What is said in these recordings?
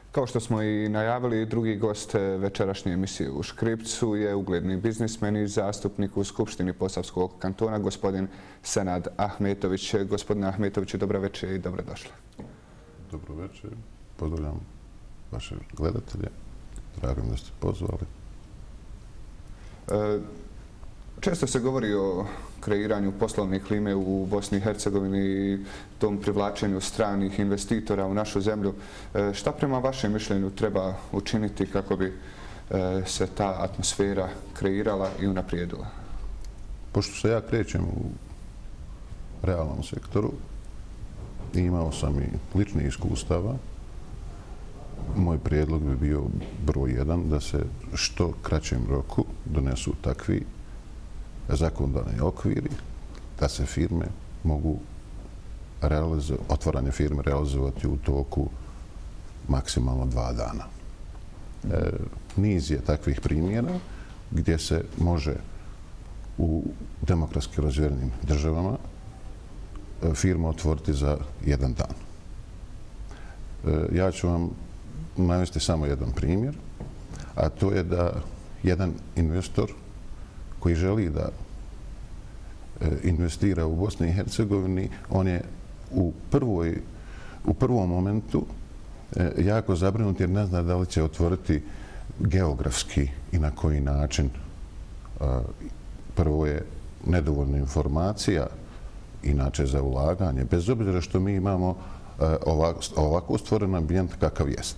Kao što smo i najavili, drugi gost večerašnje emisije u Škripcu je ugledni biznismen i zastupnik u Skupštini Posavskog kantona, gospodin Senad Ahmetović. Gospodine Ahmetoviću, dobro večer i dobrodošli. Dobro večer. Pozdravljam vaše gledatelje. Drago mi da ste pozvali. Često se govori o kreiranju poslovne klime u Bosni i Hercegovini i tom privlačenju stranih investitora u našu zemlju. Šta prema vašem mišljenju treba učiniti kako bi se ta atmosfera kreirala i unaprijedila? Pošto se ja krećem u realnom sektoru i imao sam i ličnih iskustava, moj prijedlog bi bio broj 1 da se što kraćem roku donesu takvi zakonodavni okviri da se firme mogu otvaranje firme realizovati u toku maksimalno 2 dana. Niz je takvih primjera gdje se može u demokratski razvijenim državama firma otvoriti za 1 dan. Ja ću vam navesti samo jedan primjer, a to je da jedan investor koji želi da investira u Bosni i Hercegovini, on je u prvom momentu jako zabrinut jer ne zna da li će otvoriti geografski i na koji način. Prvo je nedovoljna informacija, inače za ulaganje, bez obzira što mi imamo ovako stvoren ambijent kakav jest.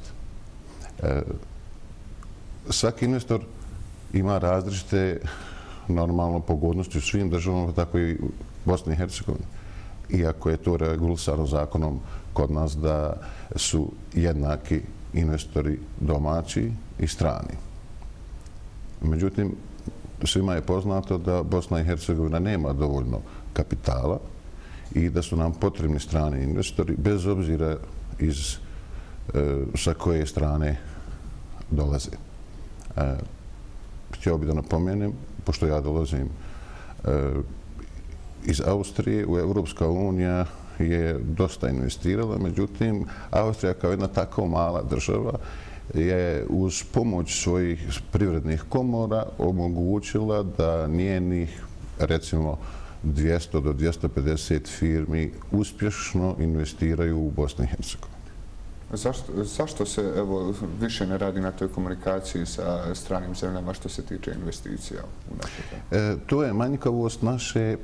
Svaki investor ima različite normalno pogodnosti u svim državama, tako i u Bosni i Hercegovini. Iako je to regulisano zakonom kod nas da su jednaki investori domaći i strani. Međutim, svima je poznato da Bosna i Hercegovina nema dovoljno kapitala i da su nam potrebni strani investori, bez obzira sa koje strane dolaze. Htio bih da napomenem, pošto ja dolazim iz Austrije, Europska unija je dosta investirala, međutim, Austrija kao jedna tako mala država je uz pomoć svojih privrednih komora omogućila da njenih, recimo, 200 do 250 firmi uspješno investiraju u Bosni i Hercegovini. Zašto se više ne radi na toj komunikaciji sa stranim zemljama što se tiče investicija u našu zemlju? To je manjkavost naše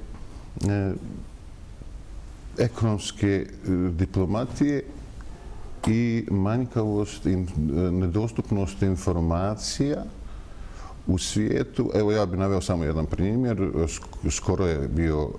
ekonomske diplomatije i manjkavost i nedostupnost informacija u svijetu. Evo, ja bih naveo samo jedan primjer. Skoro je bio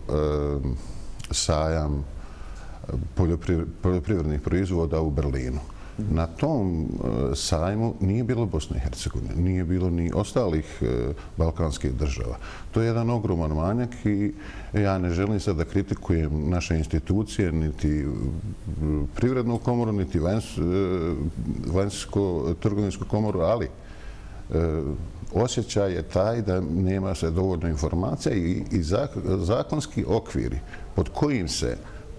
sajam poljoprivrednih proizvoda u Berlinu. Na tom sajmu nije bilo Bosne i Hercegovine, nije bilo ni ostalih balkanskih država. To je jedan ogroman manjak i ja ne želim sad da kritikujem naše institucije, niti privrednu komoru, niti vanjsko-trgovinsku komoru, ali osjećaj je taj da nema se dovoljno informacija i zakonski okviri pod kojim se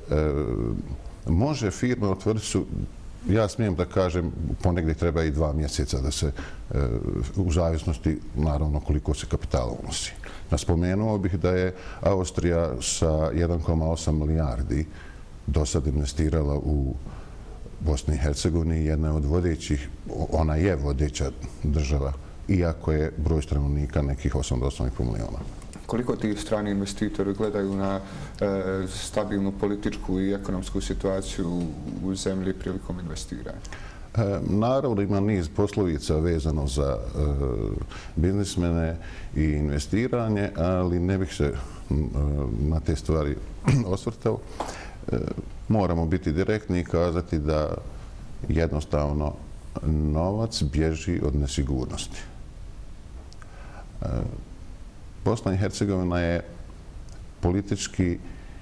može firme otvoriti su, ja smijem da kažem, ponegdje treba i 2 mjeseca da se, u zavisnosti naravno koliko se kapitala unosi. Naspomenuo bih da je Austrija sa 1,8 milijardi do sad investirala u Bosni i Hercegovini, jedna od vodećih, ona je vodeća država, iako je broj stanovnika nekih 8 do 8,5 milijuna. Koliko ti strani investitori gledaju na stabilnu političku i ekonomsku situaciju u zemlji prilikom investiranja? Naravno, ima niz poslovica vezano za biznismene i investiranje, ali ne bih se na te stvari osvrtao. Moramo biti direktni i kazati da jednostavno novac bježi od nesigurnosti. Bosna i Hercegovina je politički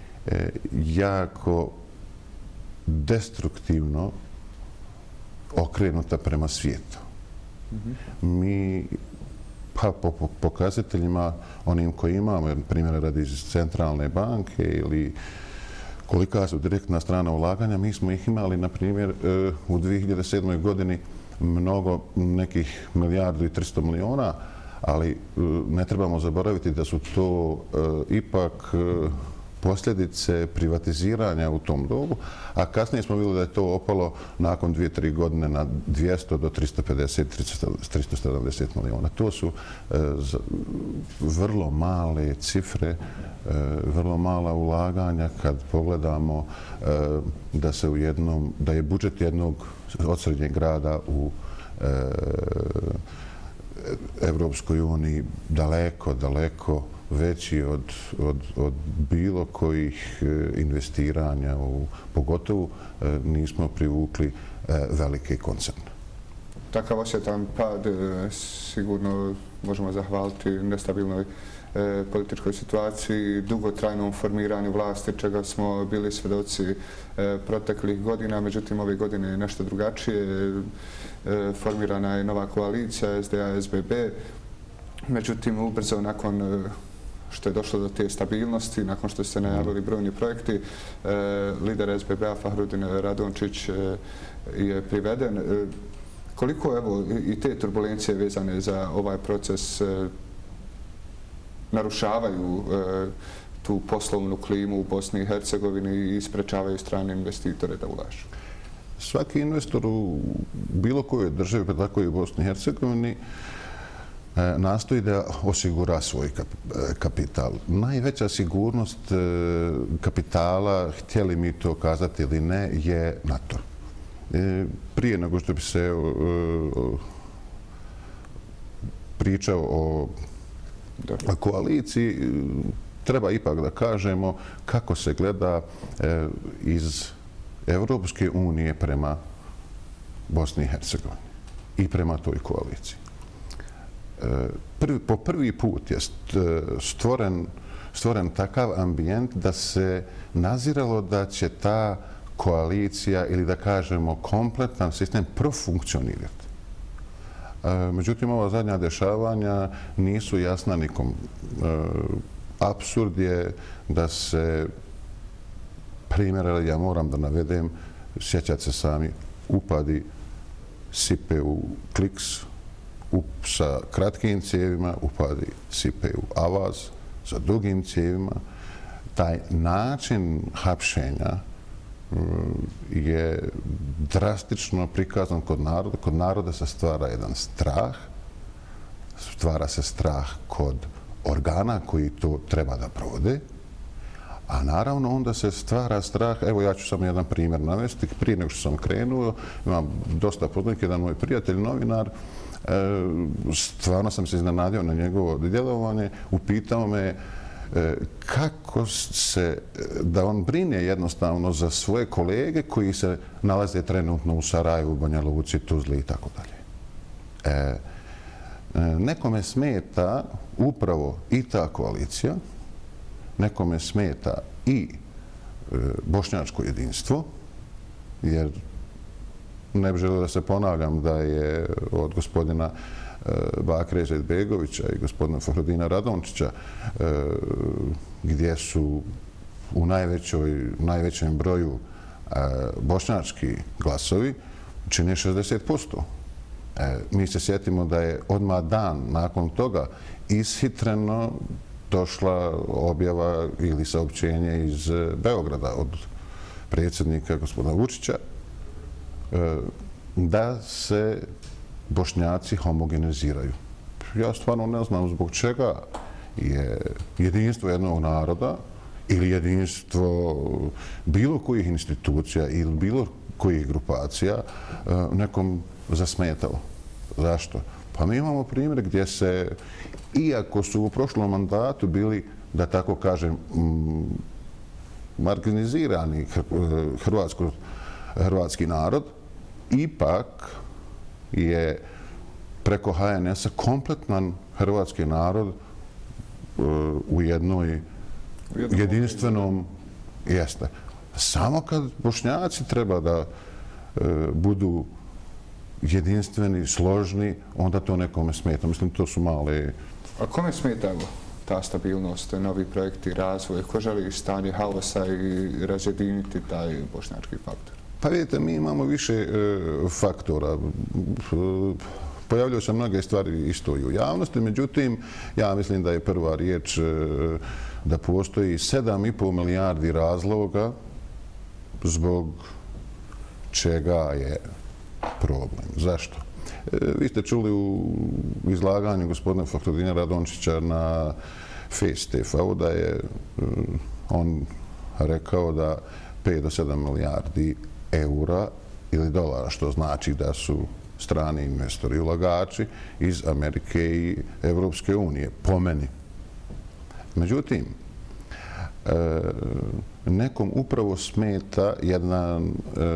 jako destruktivno okrenuta prema svijetu. Mi, pa po pokazateljima onim koji imamo, primjera radi iz centralne banke ili kolika su direktna strana ulaganja, mi smo ih imali, na primjer, u 2007. godini mnogo, nekih 1.300.000.000, ali ne trebamo zaboraviti da su to ipak posljedice privatiziranja u tom dobu, a kasnije smo vidjeli da je to opalo nakon 2-3 godine na 200 do 350-370 milijuna. To su vrlo male cifre, vrlo mala ulaganja kad pogledamo da je budžet jednog od srednjeg grada u Evropskoj uniji daleko veći od bilo kojih investiranja, pogotovo nismo privukli velike koncerne. Takav osjetan pad sigurno možemo zahvaliti nestabilnoj političkoj situaciji, dugotrajnom formiranju vlasti, čega smo bili svedoci proteklih godina. Međutim, ove godine je nešto drugačije. Formirana je nova koalicija SDA-SBB. Međutim, ubrzo nakon što je došlo do te stabilnosti, nakon što se najavili brojni projekti, lider SBB-a Fahrudin Radončić je priveden. Koliko evo i te turbulencije vezane za ovaj proces narušavaju tu poslovnu klimu u Bosni i Hercegovini i sprečavaju strane investitore da ulažu? Svaki investor u bilo kojoj državi, pa tako i u Bosni i Hercegovini, nastoji da osigura svoj kapital. Najveća sigurnost kapitala, htjeli mi to kazati ili ne, je NATO. Prije nego što bi se pričao o koaliciji, treba ipak da kažemo kako se gleda iz Evropske unije prema Bosni i Hercegovini i prema toj koaliciji. Po prvi put je stvoren takav ambijent da se naziralo da će ta koalicija ili da kažemo kompletan sistem profunkcionirati. Međutim, ova zadnja dešavanja nisu jasna nikom. Apsurd je da se primjera, ja moram da navedem, sjećate se sami, upadi sipe u kliks, sa kratkim cijevima, upadi sipe u avaz sa dugim cijevima. Taj način hapšenja je drastično prikazan kod naroda. Kod naroda se stvara jedan strah, stvara se strah kod organa koji to treba da provode, a naravno onda se stvara strah. Evo, ja ću samo jedan primjer navesti. Prije nego što sam krenuo, imam dosta poznanika, jedan moj prijatelj, novinar, stvarno sam se iznenadio na njegovo djelovanje, upitao me kako da on brine jednostavno za svoje kolege koji se nalaze trenutno u Sarajevu, Banja Luci, Tuzli i tako dalje. Nekome smeta upravo i ta koalicija, nekome smeta i bošnjačko jedinstvo, jer ne bih želio da se ponavljam da je od gospodina Bakre Izetbegovića i gospodina Fahrudina Radončića, gdje su u najvećem broju bošnjački glasovi, čine 60%. Mi se sjetimo da je odmah dan nakon toga ishitreno došla objava ili saopćenje iz Beograda od predsjednika gospodina Vučića da se Bošnjaci homogeniziraju. Ja stvarno ne znam zbog čega je jedinstvo jednog naroda ili jedinstvo bilo kojih institucija ili bilo kojih grupacija nekom zasmetalo. Zašto? Pa mi imamo primjer gdje se, iako su u prošlom mandatu bili, da tako kažem, marginalizirani hrvatski narod, ipak je preko HNS-a kompletan hrvatski narod u jedinstvenom jeste. Samo kad Bošnjaci treba da budu jedinstveni, složni, onda to nekome smeta. Mislim, to su male... A kome smeta ta stabilnost, novi projekti, razvoj? Ko želi stanje haosa i razjediniti taj bošnjački faktor? Pa vidite, mi imamo više faktora. Pojavljaju se mnoge stvari isto i u javnosti, međutim, ja mislim da je prva riječ da postoji 7,5 milijardi razloga zbog čega je problem. Zašto? Vi ste čuli u izlaganju gospodina Fahrudina Radončića na Face TV-u da je on rekao da 5 do 7 milijardi eura ili dolara, što znači da su strani investori i ulagači iz Amerike i Evropske unije, po meni. Međutim, nekom upravo smeta jedan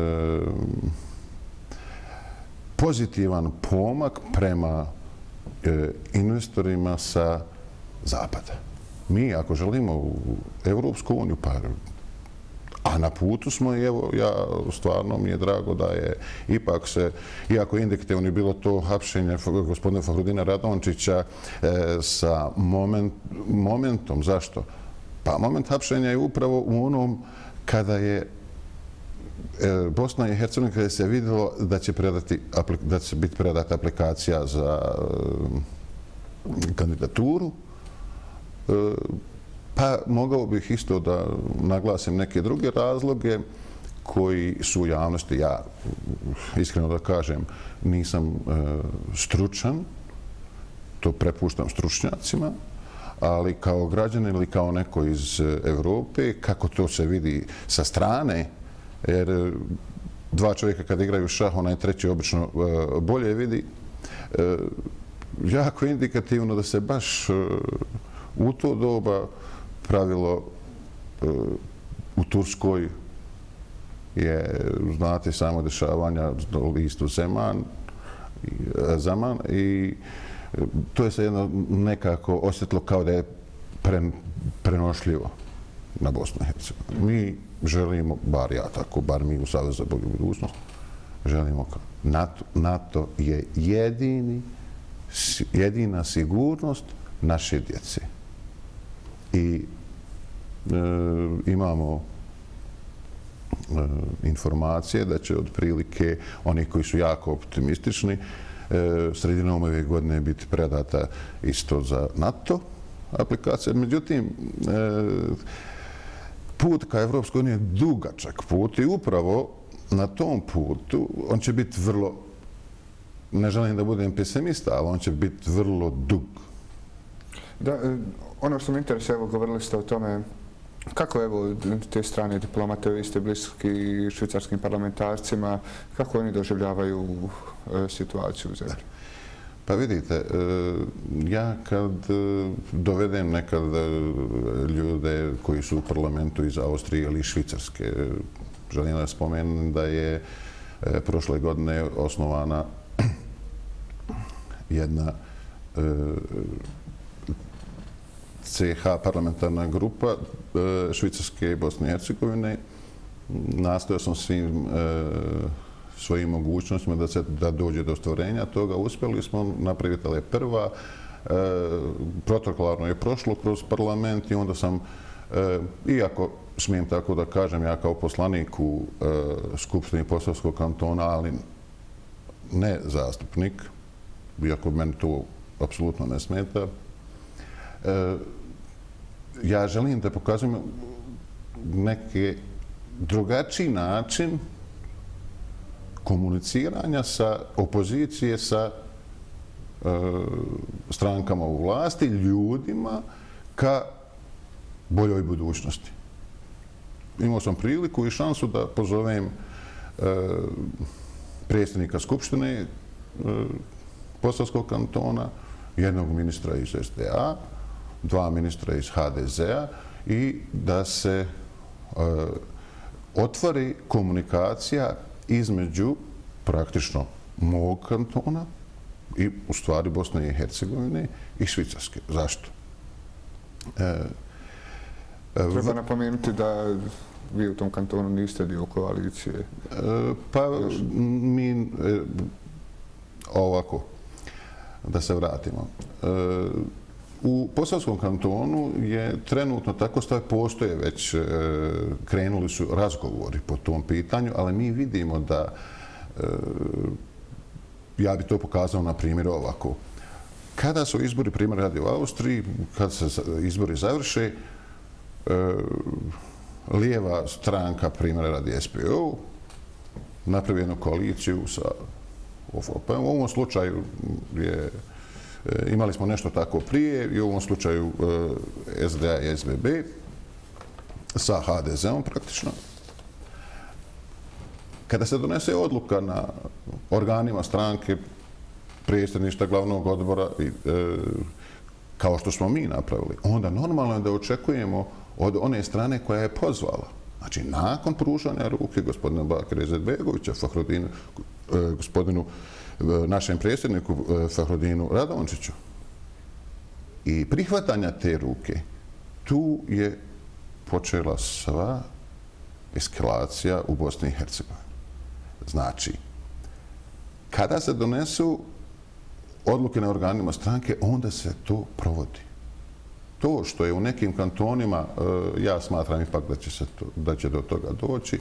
pozitivan pomak prema investorima sa zapada. Mi, ako želimo u Evropsku uniju, pa a na putu smo i evo, stvarno mi je drago da je ipak se, iako indikativno je bilo to hapšenje gospodina Fahrudina Radončića sa momentom. Zašto? Pa moment hapšenja je upravo u onom kada je Bosna i Hercegovina, kada se vidjelo da će biti predata aplikacija za kandidaturu. Pa mogao bih isto da naglasim neke druge razloge koji su u javnosti. Ja, iskreno da kažem, nisam stručan, to prepuštam stručnjacima, ali kao građanin ili kao neko iz Evrope, kako to se vidi sa strane, jer dva čovjeka kad igraju šah, onaj treći obično bolje vidi, jako indikativno da se baš u to doba pravilo u Turskoj je, znate, samo dešavanja listu Zaman i to je se jedno nekako osjetilo kao da je prenošljivo na Bosnu i Hercegovinu. Mi želimo, bar ja tako, bar mi u Savezu za bolju budućnost, želimo NATO je jedina sigurnost naše djece. I imamo informacije da će otprilike oni koji su jako optimistični sredinom ove godine biti predata isto za NATO aplikacija. Međutim, put ka Evropskoj uniji je dugačak put i upravo na tom putu on će biti vrlo, ne želim da budem pesimista, ali on će biti vrlo dug. Da, ono što me interesuje, evo, govorili ste o tome kako, evo, te strane diplomate, vi ste bliski švicarskim parlamentarcima, kako oni doživljavaju situaciju u zemlji? Pa vidite, ja kad dovedem nekad ljude koji su u parlamentu iz Austrije ili Švicarske, želim da spomenem da je prošle godine osnovana jedna CH parlamentarna grupa Švicarske i Bosne i Hercegovine. Nastojao sam svojim mogućnostima da dođe do ostvarenja toga. Uspjeli smo napraviti, ali prva protokolarno je prošlo kroz parlament i onda sam, iako smijem tako da kažem, ja kao poslanik u Skupštini Posavskog kantona, ali ne zastupnik, iako meni to apsolutno ne smeta, ja želim da pokazujem neki drugačiji način komuniciranja sa opozicije, sa strankama u vlasti, ljudima ka boljoj budućnosti. Imao sam priliku i šansu da pozovem predsjednika Skupštine Posavskog kantona, jednog ministra iz SDA, dva ministra iz HDZ-a i da se otvori komunikacija između praktično mog kantona i u stvari Bosne i Hercegovine i Švicarske. Zašto? Treba napomenuti da vi u tom kantonu niste dio koalicije. Pa mi ovako, da se vratimo. U Posavskom kantonu je trenutno tako stav, postoje već, krenuli su razgovori po tom pitanju, ali mi vidimo da, ja bi to pokazao na primjeru ovako. Kada su izbori, primjer radi u Austriji, kad se izbori završe, lijeva stranka, primjer radi SPO, napravi jednu koaliciju sa OVP. U ovom slučaju imali smo nešto tako prije i u ovom slučaju SDA i SBB sa HDZ-om praktično. Kada se donese odluka na organima stranke, predsjedništva glavnog odbora, kao što smo mi napravili, onda normalno je da očekujemo od one strane koja je pozvala. Znači, nakon pružanja ruke gospodina Bakira Izetbegovića, gospodinu našem predsjedniku Fahrudinu Radončiću i prihvatanja te ruke, tu je počela sva eskalacija u Bosni i Hercegovini. Znači, kada se donesu odluke na organima stranke, onda se to provodi. To što je u nekim kantonima, ja smatram ipak da će do toga doći,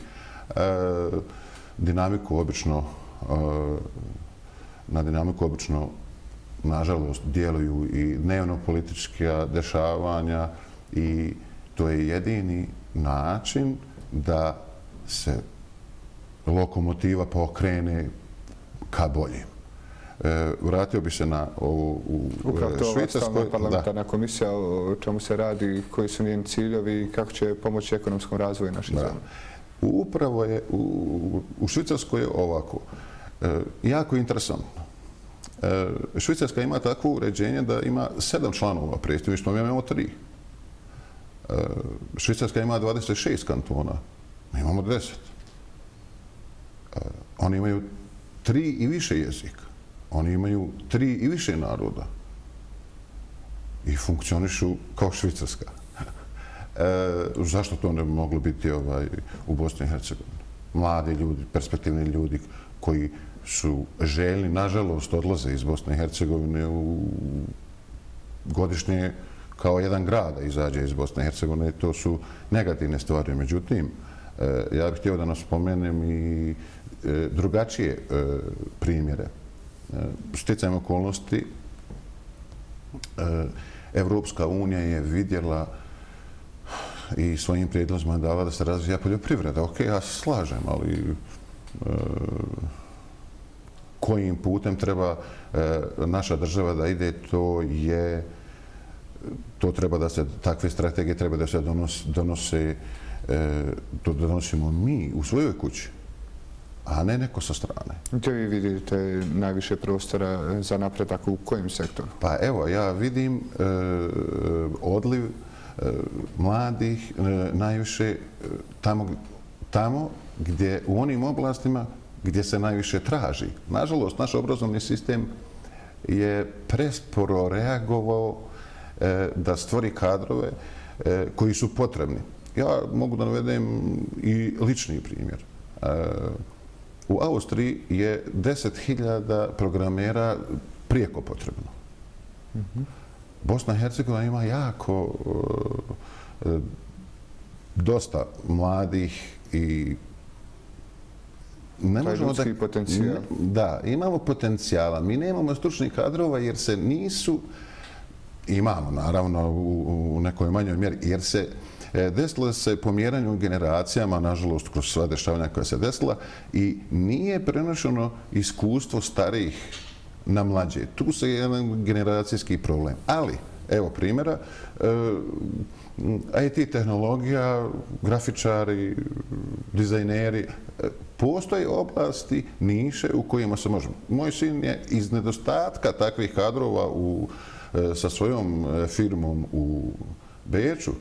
na dinamiku obično, nažalost, djeluju i dnevno-politička dešavanja i to je jedini način da se lokomotiva pokrene ka boljem. Vratio bi se na ovu u Švicarskoj. Upravo ova parlamentarna komisija, o čemu se radi, koji su njeni ciljevi i kako će pomoći ekonomskom razvoju naših zemlja? Upravo je, u Švicarskoj je ovako, jako interesantno. Švicarska ima takvo uređenje da ima 7 članova predsjedništva, mi imamo 3. Švicarska ima 26 kantona, mi imamo 10. Oni imaju 3 i više jezika. Oni imaju 3 i više naroda. I funkcionišu kao Švicarska. Zašto to ne bi moglo biti u Bosni i Hercegovini? Mladi ljudi, perspektivni ljudi koji su željni, nažalost, odlaze iz Bosne i Hercegovine godišnje kao jedan grad da izađe iz Bosne i Hercegovine. To su negativne stvari. Međutim, ja bih htio da nas spomenem i drugačije primjere. Sticajem okolnosti, Evropska unija je vidjela i svojim prijedlozima dala da se razvija poljoprivreda. Ok, ja se slažem, ali kojim putem treba naša država da ide, takve strategije treba da se donosimo mi u svojoj kući, a ne neko sa strane. Gdje vi vidite najviše prostora za napredak u kojem sektoru? Pa evo, ja vidim odliv mladih najviše tamo gdje u onim oblastima gdje se najviše traži. Nažalost, naš obrazovni sistem je presporo reagovao da stvori kadrove koji su potrebni. Ja mogu da navedem i lični primjer. U Austriji je 10.000 programera prijeko potrebno. Bosna i Hercegovina ima jako dosta mladih i ne možemo da... potencijal. Da, imamo potencijala. Mi nemamo stručnih kadrova jer se nisu, imamo naravno u nekoj manjoj mjeri, jer se desilo se pomjeranju generacijama, nažalost, kroz sva dešavanja koja se desila i nije prenošeno iskustvo starijih na mlađe. Tu se je jedan generacijski problem. Ali, evo primjera, IT tehnologija, grafičari, dizajneri, postoje oblasti, niše u kojima se možemo. Moj sin je iz nedostatka takvih kadrova sa svojom firmom u Beču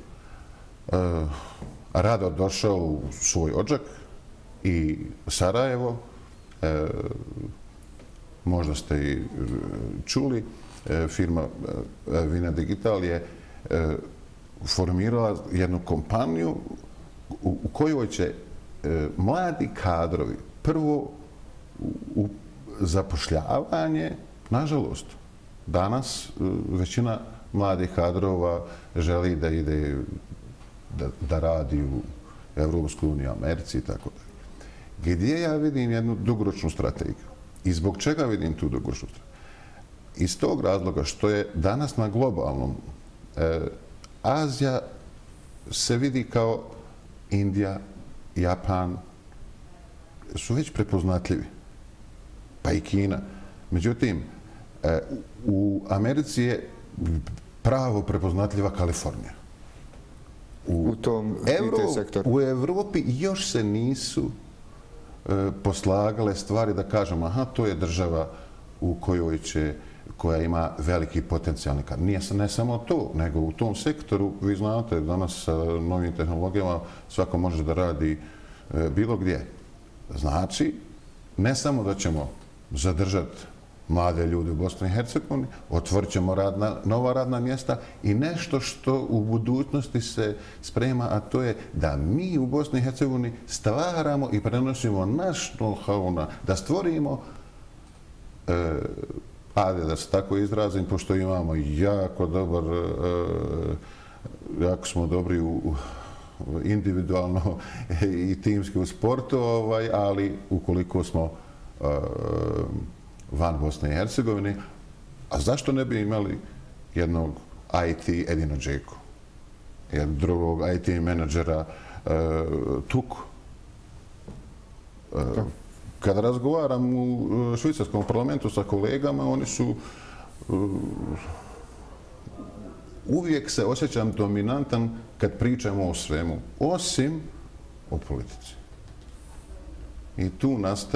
rado došao u svoj Odžak i Sarajevo. Možda ste i čuli, firma Vina Digital je formirala jednu kompaniju u kojoj će mladi kadrovi prvo zapošljavanje, nažalost, danas većina mladih kadrova želi da ide, da radi u Europskoj uniji, Americi i tako dalje. Gdje ja vidim jednu dugoročnu strategiju i zbog čega vidim tu dugoročnu strategiju? Iz tog razloga što je danas na globalnom Azija se vidi kao Indija, Japan, su već prepoznatljivi, pa i Kina. Međutim, u Americi je pravo prepoznatljiva Kalifornija. U tom IT sektoru. U Evropi još se nisu poslagale stvari da kažemo, aha, to je država u koja ima veliki potencijalni kadar. Nije ne samo to, nego u tom sektoru, vi znate, danas sa novim tehnologijama svako može da radi bilo gdje. Znači, ne samo da ćemo zadržati mlade ljude u Bosni i Hercegovini, otvorit ćemo nova radna mjesta i nešto što u budućnosti se sprema, a to je da mi u Bosni i Hercegovini stvaramo i prenosimo naš know-how, da stvorimo, da se tako izrazim, pošto imamo jako smo dobri individualno i timski u sportu, ali ukoliko smo van Bosne i Hercegovine, a zašto ne bi imali jednog IT Edina Džeku, jednog drugog IT menadžera Tuku. Kada razgovaram u švicarskom parlamentu sa kolegama, oni su uvijek se osjećam dominantan kad pričamo o svemu, osim o politici. I tu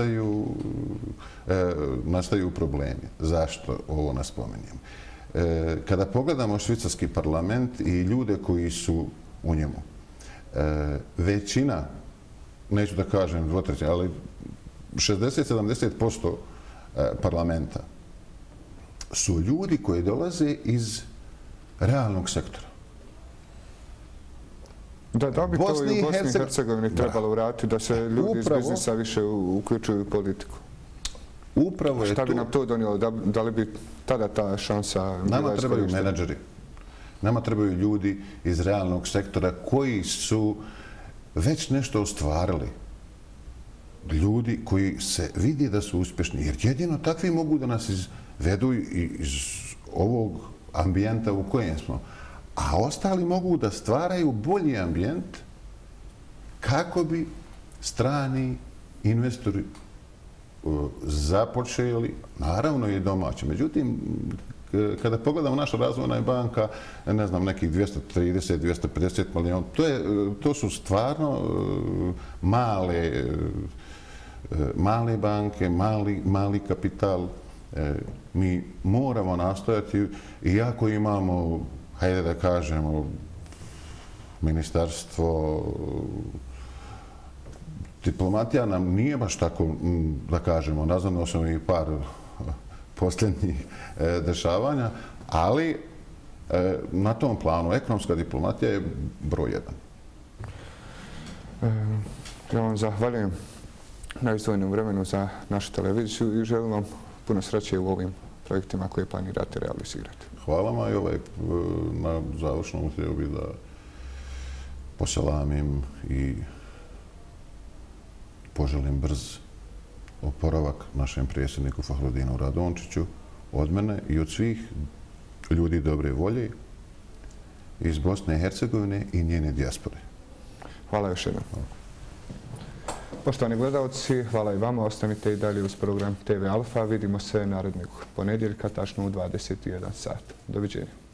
nastaju problemi. Zašto ovo nas spominjem? Kada pogledamo švicarski parlament i ljude koji su u njemu, većina, neću da kažem dvotrećina, ali 60-70% parlamenta su ljudi koji dolaze iz realnog sektora. Da bi to i u Bosni i Hercegovini trebalo vratiti, da se ljudi iz biznisa više uključuju u politiku. Upravo je to. Šta bi nam to donijelo? Da li bi tada ta šansa bila iskorištena? Nama trebaju menadžeri. Nama trebaju ljudi iz realnog sektora koji su već nešto ostvarili. Ljudi koji se vidi da su uspješni. Jer jedino takvi mogu da nas izvedu iz ovog ambijenta u kojem smo. A ostali mogu da stvaraju bolji ambijent kako bi strani investori započeli, naravno i domaći. Međutim, kada pogledamo naša razvojna banka, ne znam, nekih 230-250 milijuna, to su stvarno male banke, mali kapital. Mi moramo nastojati, iako imamo, hajde da kažemo, ministarstvo, diplomatija nam nije baš tako, da kažemo, naznano sam i par posljednjih dešavanja, ali na tom planu ekonomska diplomatija je broj jedan. Ja vam zahvaljujem na izdvojenom vremenu za našu televiziju i želim vam puno sreće u ovim projektima koje planirate realizirati. Hvala vam i na završnom htio bih da poselamim i poželim brz oporavak našem predsjedniku Fahrudinu Radončiću od mene i od svih ljudi dobre volje iz Bosne i Hercegovine i njene dijaspore. Hvala još jednom. Poštovani gledalci, hvala i vama. Ostanite i dalje uz program TV Alfa. Vidimo se narednog ponedjeljka, tačno u 21 sat. Doviđenja.